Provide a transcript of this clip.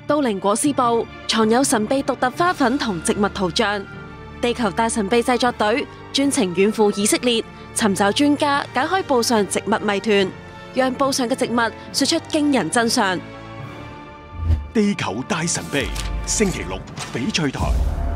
都靈果斯布藏有神秘獨特花粉同植物圖像。地球大神秘製作隊專程遠赴以色列，尋找專家解開布上植物謎團，讓布上嘅植物說出驚人真相。 地球大神秘，星期六翡翠台。